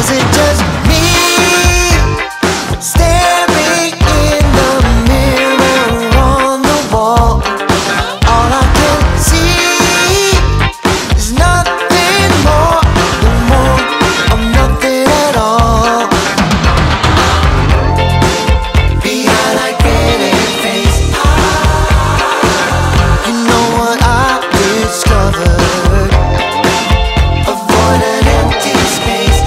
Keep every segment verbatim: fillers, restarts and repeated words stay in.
Is it just me staring in the mirror on the wall? All I can see is nothing more, no more of nothing at all. Behind that grinning face, you know what I discovered? Avoid an empty space.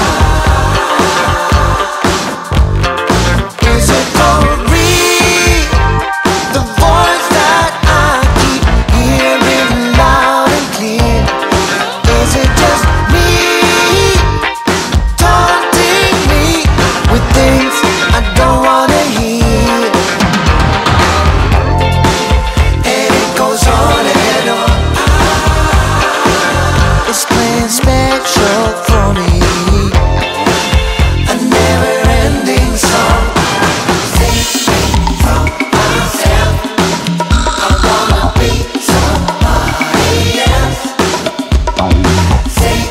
Is it for real? The voice that I keep hearing loud and clear. Is it just me taunting me with things I don't wanna hear? And it goes on and on. It's playing special for me, a never-ending song. Save me from myself. I wanna be somebody else. Save